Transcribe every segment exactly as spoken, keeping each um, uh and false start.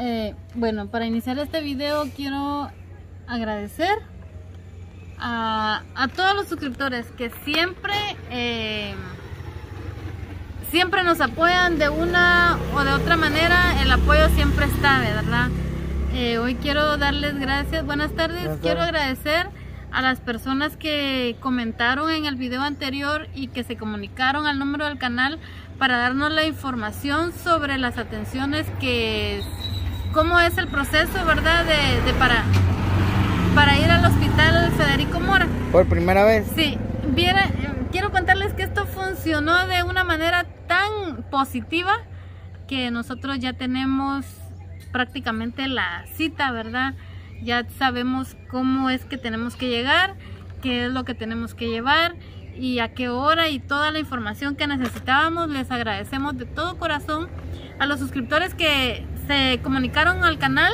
Eh, bueno, para iniciar este video quiero agradecer a, a todos los suscriptores que siempre eh, siempre nos apoyan de una o de otra manera. El apoyo siempre está, ¿verdad? Eh, hoy quiero darles gracias. Buenas tardes. Buenas tardes. Quiero agradecer a las personas que comentaron en el video anterior y que se comunicaron al número del canal para darnos la información sobre las atenciones, que cómo es el proceso, ¿verdad? De, de para, para ir al hospital Federico Mora. ¿Por primera vez? Sí. Viera, quiero contarles que esto funcionó de una manera tan positiva que nosotros ya tenemos prácticamente la cita, ¿verdad? Ya sabemos cómo es que tenemos que llegar, qué es lo que tenemos que llevar y a qué hora, y toda la información que necesitábamos. Les agradecemos de todo corazón a los suscriptores que se comunicaron al canal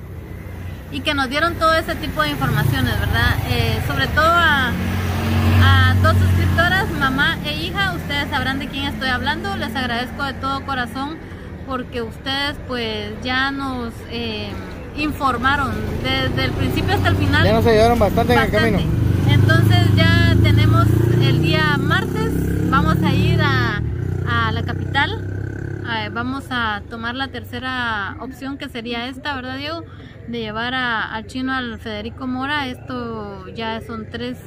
y que nos dieron todo ese tipo de informaciones, ¿verdad? Eh, sobre todo a, a dos suscriptoras, mamá e hija. Ustedes sabrán de quién estoy hablando. Les agradezco de todo corazón porque ustedes pues ya nos eh, informaron desde el principio hasta el final. Ya nos ayudaron bastante, bastante en el camino. Entonces ya tenemos el día martes, vamos a ir a, a la capital. Eh, vamos a tomar la tercera opción, que sería esta, ¿verdad, Diego? De llevar a, al chino al Federico Mora. Esto ya son tres,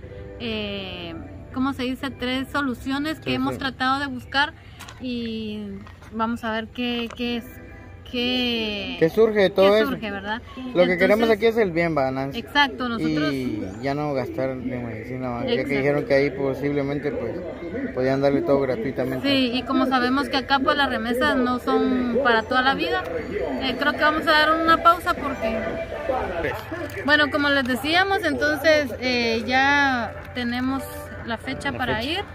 eh, ¿cómo se dice? Tres soluciones que sí, hemos sí. tratado de buscar, y vamos a ver qué, qué es. ¿Qué, ¿Qué surge de todo qué eso? Surge, ¿verdad? Lo Entonces, que queremos aquí es el bien, ¿va, Nancy? Exacto, nosotros... Y ya no gastar de medicina, ¿va? Ya que dijeron que ahí posiblemente pues podían darle todo gratuitamente. Sí, y como sabemos que acá pues las remesas no son para toda la vida, eh, creo que vamos a dar una pausa porque... Bueno, como les decíamos, entonces eh, ya tenemos la fecha la para fecha. ir,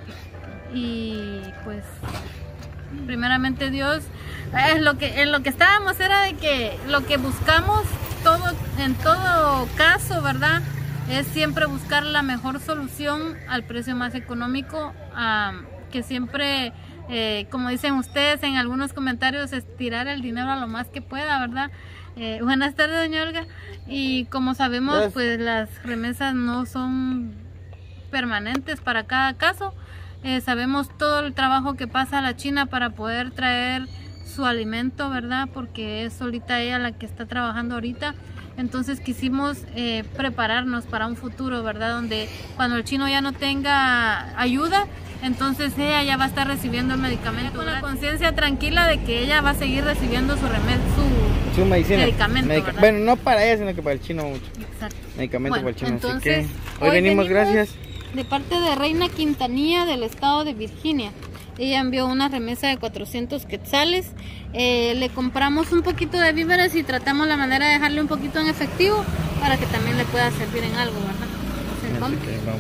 y pues primeramente Dios... Es lo que en lo que estábamos era de que lo que buscamos todo en todo caso, ¿verdad? Es siempre buscar la mejor solución al precio más económico, um, que siempre, eh, como dicen ustedes en algunos comentarios, estirar el dinero a lo más que pueda, ¿verdad? Eh, buenas tardes, doña Olga. Y como sabemos, yes. pues las remesas no son permanentes para cada caso. Eh, sabemos todo el trabajo que pasa a la China para poder traer su alimento, ¿verdad? Porque es solita ella la que está trabajando ahorita. Entonces quisimos eh, prepararnos para un futuro, ¿verdad? Donde cuando el chino ya no tenga ayuda, entonces ella ya va a estar recibiendo el medicamento con la conciencia tranquila de que ella va a seguir recibiendo su remedio, su, su medicina, medicamento, Medica ¿verdad? Bueno, no para ella, sino que para el chino mucho. Exacto. Medicamento Bueno, para el chino. Entonces, Así que hoy, hoy venimos, venimos gracias. De parte de Reina Quintanilla del estado de Virginia. Ella envió una remesa de cuatrocientos quetzales. Eh, le compramos un poquito de víveres y tratamos la manera de dejarle un poquito en efectivo para que también le pueda servir en algo, ¿verdad? ¿Vamos? Okay, vamos.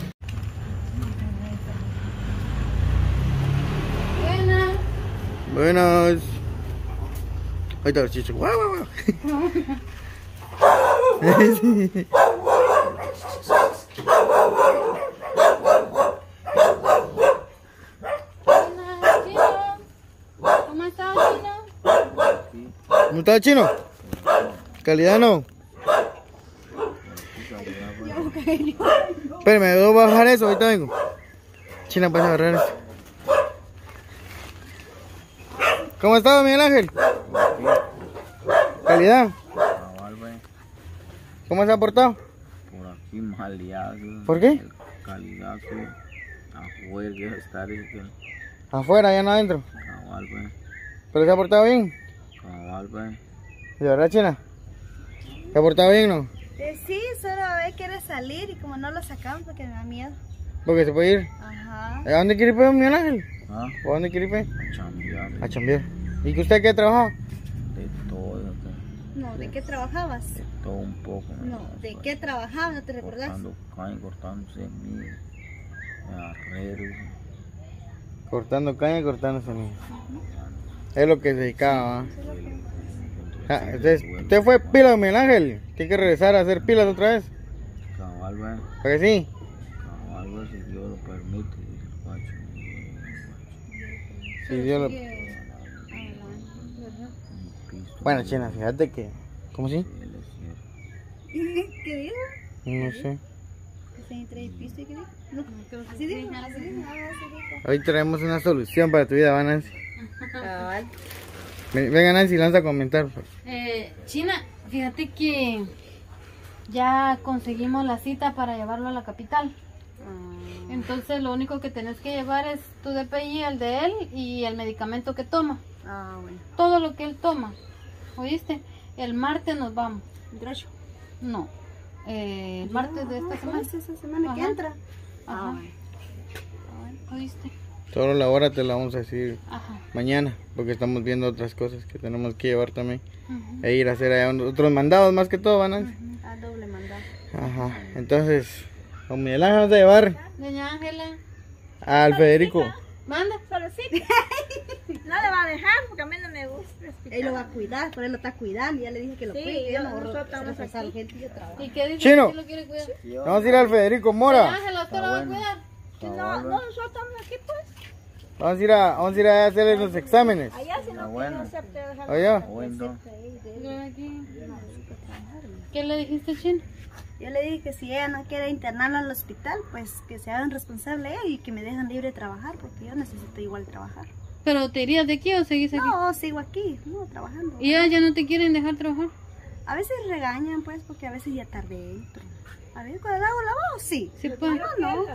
Buenas. Buenas. Ahí está el chicho. ¡Guau, guau, ¿Cómo está el chino? ¿Calidad no? Espérame, debo bajar eso, ahorita vengo. China, vas a agarrar esto. ¿Cómo está, Miguel Ángel? ¿Calidad? ¿Cómo se ha portado? Por aquí mal ya. ¿Por qué? Calidad, afuera, que estar afuera, ya no adentro. Cabal, pues. ¿Pero se ha portado bien? Cabal, pues. ¿De verdad, China? ¿Se ha portado bien, no? Eh, sí, solo a ver quiere salir y como no lo sacamos porque me da miedo. ¿Porque se puede ir? Ajá. ¿A dónde quiere ir, pues, Miguel Ángel? ¿Ah? ¿O a dónde quiere ir, pues? A chambear. A chambear. ¿Y que usted qué trabajaba? De todo. De, no, ¿de qué trabajabas? De todo un poco. No, ¿de pues. qué trabajabas? ¿No te recordás? Cortando caña, cortando semillas, arreros. Cortando caña, cortando semillas. Uh-huh. Es lo que se dedicaba, ¿eh? Ah, entonces, ¿usted fue pila, Miguel Ángel? ¿Tiene que regresar a hacer pilas otra vez? Cabal, ¿verdad? ¿Para que sí? Cabal, ¿verdad? Si Dios lo permite. Si Dios lo... pisto. Bueno, China, fíjate que... ¿Cómo sí? Él es cierto. ¿Qué dijo? No sé. ¿Se entra el piso y qué dijo? No, así dijo, así dijo, ah, así dijo. Hoy traemos una solución para tu vida, ¿va, Nancy? Cabal. Ven- Venga, Nancy, lanza a comentar. Eh, China, fíjate que ya conseguimos la cita para llevarlo a la capital. Entonces lo único que tenés que llevar es tu D P I, el de él y el medicamento que toma. Ah, bueno. Todo lo que él toma. ¿Oíste? El martes nos vamos. Grosso. No. Eh, el martes de esta semana. ¿Es esa semana que Ajá. entra? Ajá. bueno. ¿Oíste? Solo la hora te la vamos a decir Ajá. mañana, porque estamos viendo otras cosas que tenemos que llevar también. Ujú. E ir a hacer allá un- otros mandados más que todo, ¿va, Nancy? A doble mandado. Ajá. Entonces, con Miguel Ángel vamos a llevar Doña Ángela. al Federico. Manda. Solo sí. No le va a dejar porque a mí no me gusta. Él lo va a cuidar, pero él lo está cuidando. Ya le dije que lo cuide. Yo no nosotros estamos gente yo trabajo. ¿Y qué dice? Chino. ¿Quién lo quiere cuidar? Vamos a ir al Federico Doña Mora. Ángela, ¿usted lo va a cuidar? No, no, nosotros estamos aquí pues. Vamos a ir a, vamos a, ir a hacerle los exámenes. Allá si Ah, no bueno. quiere acepte dejar. Oye, Bueno, Mira aquí. ¿Qué le dijiste, Chino? Yo le dije que si ella no quiere internarla al hospital, pues que se hagan responsable ella y que me dejan libre de trabajar, porque yo necesito igual trabajar. ¿Pero te irías de aquí o seguís aquí? No, sigo aquí, no, trabajando. ¿Y ellas ya no te quieren dejar trabajar? A veces regañan, pues, porque a veces ya tardé. Pero a ver, cuando hago la voz, sí. Sí, pues. No, no.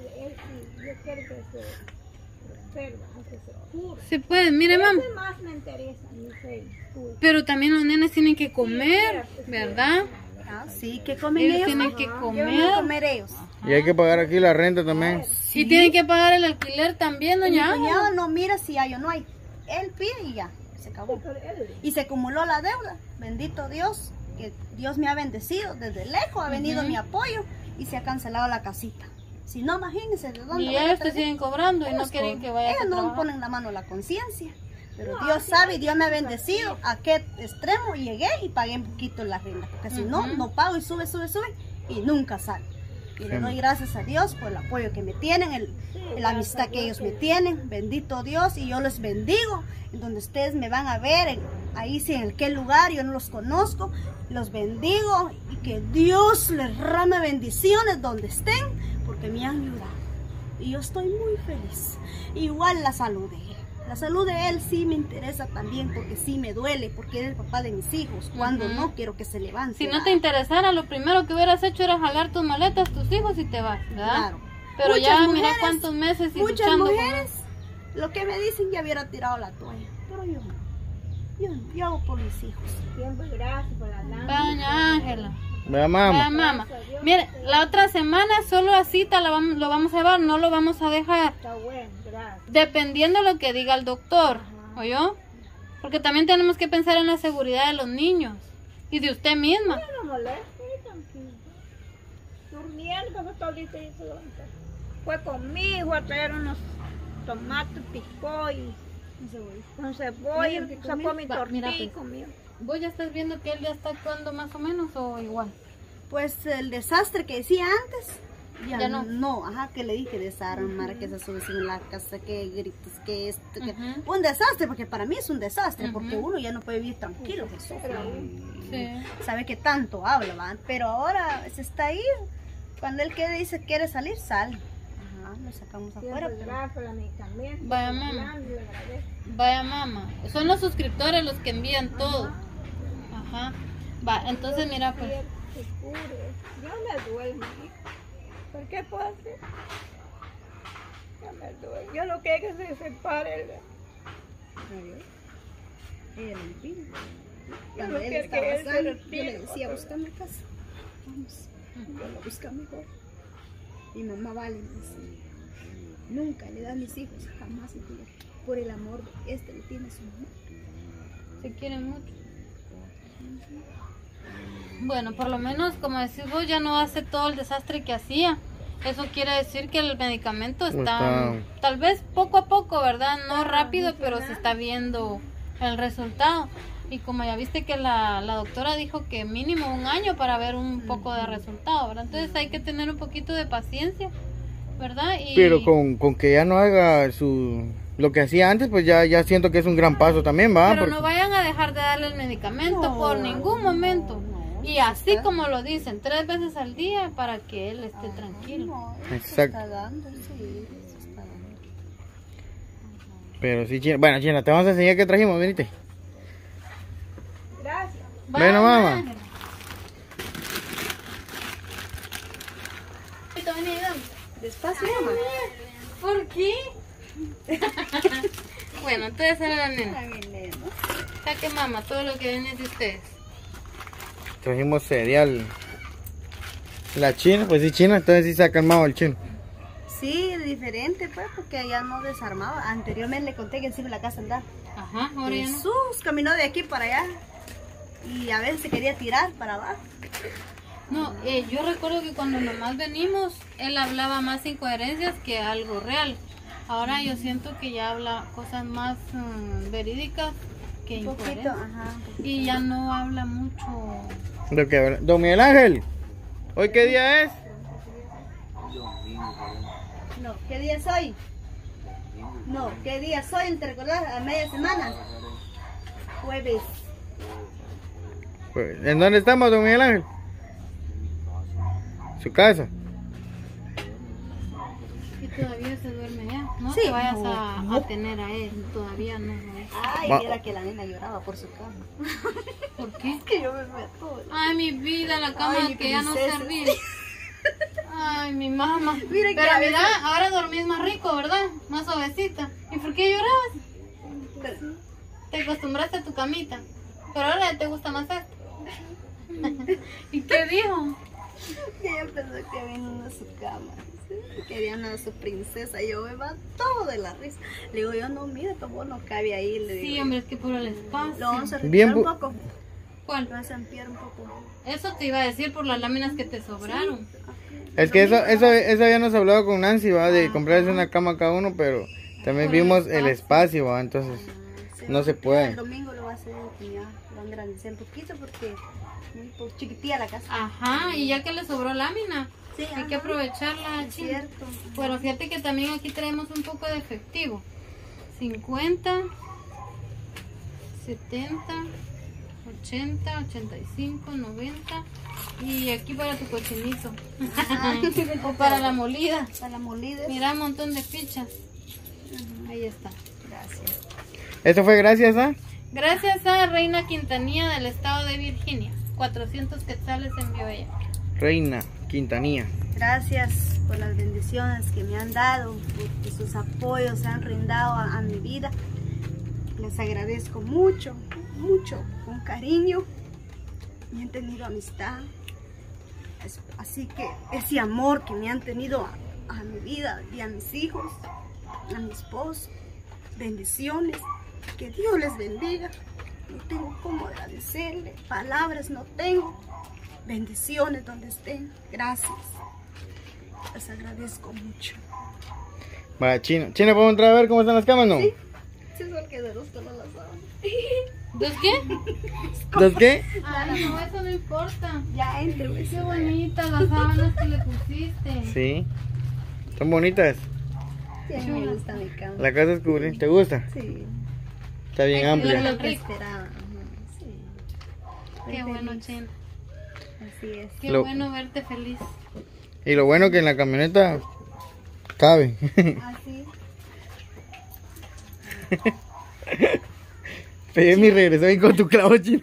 Se puede, mire, mamá. Más me interesa, no sé. Pero también los nenes tienen que comer, ¿verdad? Ah, sí, ¿qué comen Ellos ellos? tienen que ¿Qué van a comer. comer ellos? y hay que pagar aquí la renta también. Y tienen que pagar el alquiler también, Mi doña Ángela. cuñado no mira si hay o no hay. Él pide y ya, se acabó. Y se acumuló la deuda. Bendito Dios, que Dios me ha bendecido. Desde lejos ha venido mi apoyo y se ha cancelado la casita. Si no, imagínense de dónde Y voy a ellos te traer. siguen cobrando y no Ellos quieren co- que vayas a Ellos no trabajar. ponen la mano a la conciencia. Pero Dios sabe y Dios me ha bendecido a qué extremo llegué y pagué un poquito la renta. Porque si no, Ujú. no pago y sube, sube, sube y nunca sale. Y le Sí. doy gracias a Dios por el apoyo que me tienen, el, la amistad que ellos me tienen. Bendito Dios y yo les bendigo. En donde ustedes me van a ver, en- ahí sí en qué lugar, yo no los conozco. Los bendigo y que Dios les rame bendiciones donde estén porque me han ayudado. Y yo estoy muy feliz. Igual la salud de él. La salud de él sí me interesa también porque sí me duele, porque él es el papá de mis hijos. Cuando Ujú. no, quiero que se levante. Si no te interesara, lo primero que hubieras hecho era jalar tus maletas, tus hijos y te vas, ¿verdad? Claro. Pero Muchas ya mira mujeres- cuántos meses y Muchas luchando con mujeres, lo que me dicen, ya hubiera tirado la toalla. Pero yo no. Yo, no. Yo hago por mis hijos. Siempre gracias por la Doña Ángela. Vea, Vea, mamá. mamá. Mire, la otra semana solo a cita la vam- lo vamos a llevar, no lo vamos a dejar. Está bueno, gracias. Dependiendo de lo que diga el doctor, ¿oyó? Porque también tenemos que pensar en la seguridad de los niños y de usted misma. No moleste, tranquilo. Durmiendo, porque todo ahorita ya se levantó. Fue conmigo a traer unos tomates, picó y con cebolla, sacó mi Va, mira, tortilla y pues. comió. ¿Vos ya estás viendo que él ya está actuando más o menos o igual? Pues el desastre que decía antes, ya, Ya no. no. ajá, que le dije desarmar, que se sube en la casa, que gritos, que esto, que... Ujú. Un desastre, porque para mí es un desastre, Ujú. porque uno ya no puede vivir tranquilo, Jesús. Sí. Sabe que tanto habla, ¿va? Pero ahora se está ahí, cuando él quiere, dice quiere salir, sale. Ajá, lo sacamos afuera. Pero... Vaya mamá. Vaya mamá. Son los suscriptores los que envían todo. Ajá. Va, entonces mira pues. Yo me duele, ¿por qué puedo hacer? Yo me duele. Yo lo que es que se separe. Ella le impide. Cuando él estaba sano, yo le decía, búscame casa. Vamos, yo lo busco mejor. Mi mamá vale, me decía, nunca le da a mis hijos, jamás le tuvo. Por el amor de este le tiene a su mamá. Se quieren mucho. Bueno, por lo menos, como decís vos, ya no hace todo el desastre que hacía. Eso quiere decir que el medicamento está, Está- tal vez poco a poco, ¿verdad? No rápido, pero se está viendo el resultado. Y como ya viste que la, la doctora dijo que mínimo un año para ver un poco de resultado, ¿verdad? Entonces hay que tener un poquito de paciencia, ¿verdad? Y Pero con, con que ya no haga su lo que hacía antes, pues ya, ya siento que es un gran paso también, ¿va? Pero Porque- no vayan a dejar de darle el medicamento No, por ningún momento. no, Y así como lo dicen, tres veces al día para que él esté tranquilo. No, eso Exacto. está dando, sí, eso está dando. Pero sí, China. Bueno, China, te vamos a enseñar qué trajimos, venite. Gracias. Bueno, mamá. Ángel. Ahorita vení, dame. Despacio, mamá. ¿Por qué? Bueno, entonces era la nena. Ay, mi nena. Saque mamá todo lo que viene de ustedes. Trajimos cereal. La China, pues sí, China, entonces sí se ha calmado el chino. Sí, diferente, pues, porque ya no desarmaba. Anteriormente le conté que encima de la casa andaba. Ajá, ahora ya no. Jesús caminó de aquí para allá. Y a veces se quería tirar para abajo. No, eh, yo recuerdo que cuando nomás venimos, él hablaba más incoherencias que algo real. Ahora yo siento que ya habla cosas más mm, verídicas que Un poquito, incoherencias. ajá. Y ya no habla mucho. Lo que habla- Don Miguel Ángel, ¿hoy qué día es? No, ¿qué día es hoy? No, ¿qué día es hoy? ¿Te recordás? A media semana. Jueves. Pues, ¿en dónde estamos, Don Miguel Ángel? Su casa. Y todavía se duerme ya. No Sí, te vayas no, a, no. a tener a él. Todavía no. ¿no? Ay, Va- mira que la nena lloraba por su cama. ¿Por qué? Es que yo me meto. Ay, mi vida, la cama Ay, mi que ya no princesa. servía. Ay, mi mamá. Mira que Pero a mira, veces- ahora dormís más rico, ¿verdad? Más suavecita. ¿Y por qué llorabas? Te acostumbraste a tu camita. Pero ahora te gusta más esto. ¿Y qué dijo? Que ella pensó que vino una a su cama. ¿Sí? Quería una a su princesa. Yo me mató de la risa. Le digo, yo no, mira, tu vos no cabe ahí. Le digo, Sí, hombre, es que por el espacio. Lo vamos a Bien retirar un bu- poco. ¿Cuál? Lo vamos a ampliar un poco. Eso te iba a decir por las láminas que te sobraron. Es que eso, eso, eso habíamos hablado con Nancy, va, de comprarse una cama cada uno, pero también Por el vimos el espacio. espacio, va, entonces Sí, no se El puede. domingo lo va a hacer que ya lo van a engrandecer un poquito porque muy po- chiquitilla la casa. Ajá, y ya que le sobró lámina, Sí, hay que ajá. aprovecharla. Es China. cierto. Bueno, fíjate que también aquí traemos un poco de efectivo. cincuenta, setenta, ochenta, ochenta y cinco, noventa. Y aquí para tu cochinito. O para la molida. Para la molida. Mira, un montón de fichas. Ahí está. Gracias. Eso fue gracias a... Gracias a Reina Quintanilla del estado de Virginia. cuatrocientos quetzales envió ella. Reina Quintanilla. Gracias por las bendiciones que me han dado, porque sus apoyos se han brindado a, a mi vida. Les agradezco mucho, mucho, con cariño. Me han tenido amistad. Es- Así que ese amor que me han tenido a, a mi vida y a mis hijos, a mi esposo, bendiciones. Que Dios les bendiga. No tengo cómo agradecerle, palabras no tengo. Bendiciones donde estén. Gracias. Les agradezco mucho. Va, China. China, ¿podemos entrar a ver cómo están las camas, no? Sí. Sí, es porque de gusto no las saben. ¿Dos qué? ¿Dos qué? Ay, no, eso no importa. Ya entre, pues. Qué bonitas las sábanas que le pusiste. Sí. Son bonitas. Sí, a mí me gusta mi cama. La casa es cubrir. ¿Te gusta? Sí. Está bien Ay, amplia. cuidarla. Lo que rico. esperaba. Ajá, sí. Qué Muy bueno, feliz. China. Así es. Qué Lo- bueno verte feliz. Y lo bueno que en la camioneta cabe. Así. Pegué mi regreso ahí con tu clavo, China.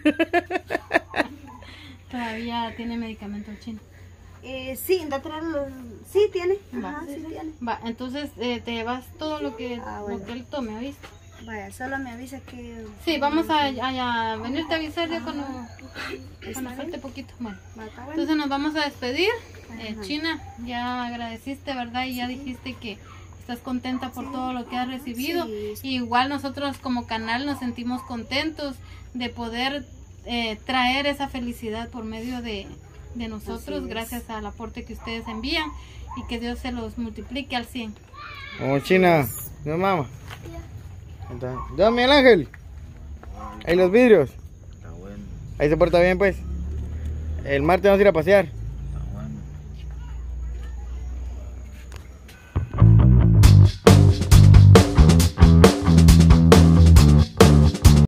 Todavía tiene medicamento el Chino. Eh, sí, de atrás los... Sí, tiene. Va. Ajá, sí tiene. Va, entonces eh, te llevas todo lo que, Ah, lo bueno. que él tome, ¿viste? Vaya, solo me avisa que... Sí, vamos a, a, a venirte a avisar ya cuando, Está cuando bien. falte poquito. Bueno, Va, está bueno. entonces nos vamos a despedir. Eh, Ajá. China, ya agradeciste, ¿verdad? Y ya dijiste que estás contenta por todo lo que has recibido. Sí. Y igual nosotros como canal nos sentimos contentos de poder eh, traer esa felicidad por medio de, de nosotros, Así es. gracias al aporte que ustedes envían y que Dios se los multiplique al cien. Como China. No, mamá. Entonces, Don Miguel Ángel. Ahí los vidrios. Está bueno. Ahí se porta bien, pues. El martes vamos a ir a pasear.